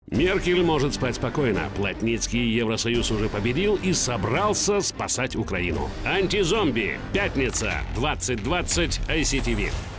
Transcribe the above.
Меркель может спать спокойно. Плотницкий Евросоюз уже победил и собрался спасать Украину. Антизомби. Пятница, 20:20, ICTV.